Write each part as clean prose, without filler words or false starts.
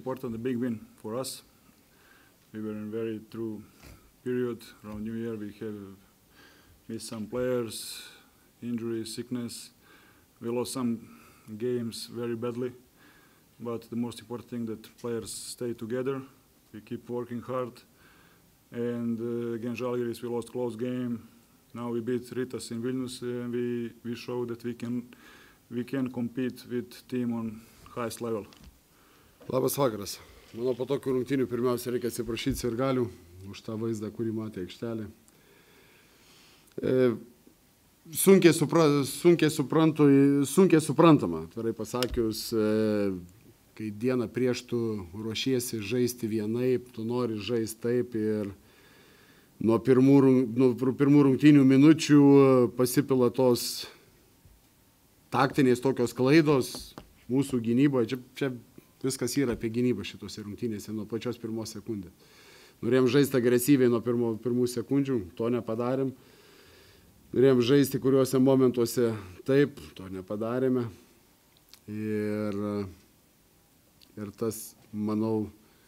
important, a big win for us. We were in a very true period. Around New Year we have missed some players, injury, sickness. We lost some games very badly. But the most important thing that players stay together. We keep working hard. And against Žalgiris we lost close game. Now we beat Rytas in Vilnius and we show that we can compete with team on highest level. Labas vakaras. Manau, po tokių rungtynių pirmiausia reikia atsiprašyti sirgalių už tą vaizdą, kurį matė aikštelė. Sunkiai suprantama, atvirai pasakius, kai dieną prieš tu ruošiesi žaisti vienaip, tu nori žaisti taip ir nuo pirmų rungtynių minučių pasipila tos taktinės tokios klaidos mūsų gynyboje. Čia viskas yra apie gynybą šitose rungtynėse nuo pačios pirmos sekundės. Norėjom žaisti agresyviai nuo pirmų sekundžių, to nepadarėm. Norėjom žaisti kuriuose momentuose taip, to nepadarėme. Ir tas, manau,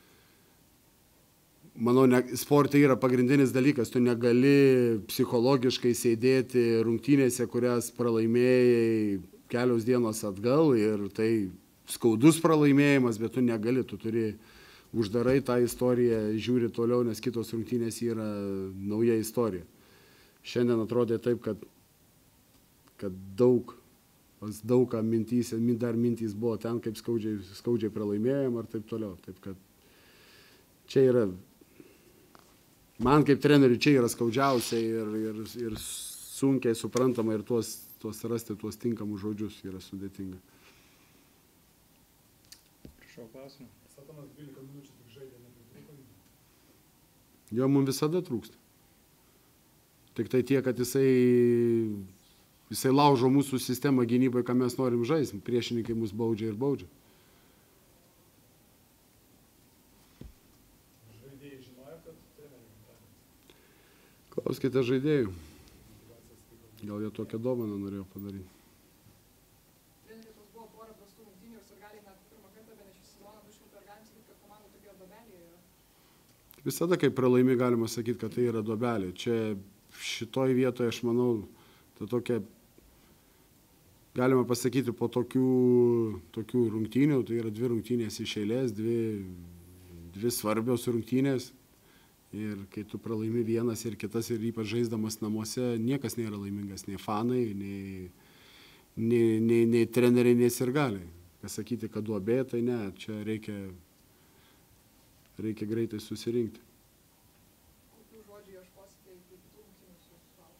sporte yra pagrindinis dalykas. Tu negali psichologiškai sėdėti rungtynėse, kurias pralaimėjai kelios dienos atgal ir tai skaudus pralaimėjimas, bet tu negali, tu turi uždarai tą istoriją, žiūri toliau, nes kitos rungtynės yra nauja istorija. Šiandien atrodė taip, kad daug ką mintyse, dar mintys buvo ten, kaip skaudžiai pralaimėjom ar taip toliau. Taip kad čia yra, man kaip treneriui čia yra skaudžiausia ir sunkiai suprantama ir rasti tuos tinkamus žodžius yra sudėtinga. Prašau klausimą. Satanas 12 minučių tik žaidė, nepritrūko. Jo, mums visada trūksta. Tik tai tiek, kad jisai laužo mūsų sistemą gynybai, ką mes norim žaisti. Priešininkai mus baudžia ir baudžia. Žaidėjai žinojo, kad treneriai gimtadienis? Klauskite žaidėjų. Gal jie tokią dovaną norėjo padaryti. Treneris buvo porą prastų rungtynių ir sirgaliai net pirmą kartą bene šį sezoną 200 ir galim sakyti, kad komanda tokioje dobelėje yra. Visada, kai pralaimi, galima sakyti, kad tai yra dobelė. Čia šitoj vietoje, aš manau, tai tokia, galima pasakyti, po tokių rungtynių, tai yra 2 rungtynės iš eilės, 2 svarbios rungtynės. Ir kai tu pralaimi vienas ir kitas ir ypač žaisdamas namuose, niekas nėra laimingas, nei fanai, nei treneriai, nei sirgaliai. Kas sakyti, kad duobė, tai ne, čia reikia greitai susirinkti. Kokių žodžių ieškosite iki kitų rungtynių su Žalgiriu?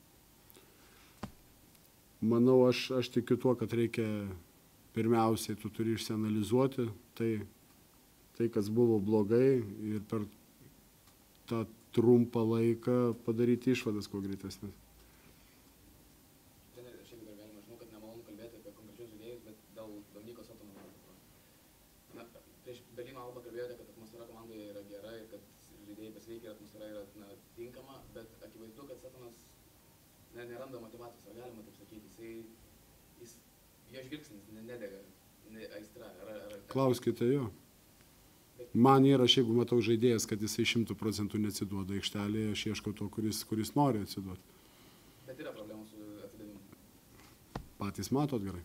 Manau, aš tikiu tuo, kad reikia pirmiausiai, tu turi išsianalizuoti tai, kas buvo blogai ir per tą trumpą laiką padaryti išvadas kuo greitesnės. Treneri, šiaip dar galima, žinau, kad nemalonu kalbėti apie konkrečius žaidėjus, bet dėl Dominyko Satano. Prieš Berlyno Albą kalbėjote, kad atmosfera komandoje yra gera ir kad žaidėjai pasveikia ir atmosfera yra tinkama, bet akivaizdu, kad Satanas neranda motyvacijos, ar galima taip sakyti. Jo žvilgsnis nedega aistra. Klauskite jo. Man yra, aš jeigu matau žaidėjas, kad jisai 100% neatsiduoda aikštelėje, aš ieškau to, kuris nori atsiduoti. Bet yra problemų su atsidavimu. Patys matot gerai.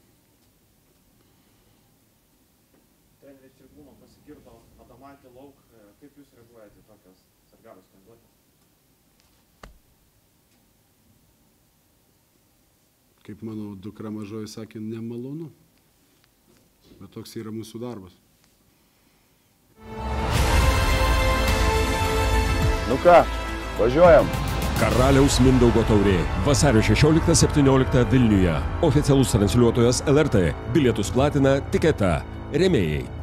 Treneris Tribūno pasigirdo Adomantį lauk. Kaip jūs reaguojate tokios Sargaros skanduotės? Kaip mano dukra mažoji sakė, nemalonu. Bet toks yra mūsų darbas. Nu ką, važiuojam. Karaliaus Mindaugo taurė. Vasario 16-17 Vilniuje. Oficialus transliuotojas LRT. Bilietus platina Tiketa. Rėmėjai.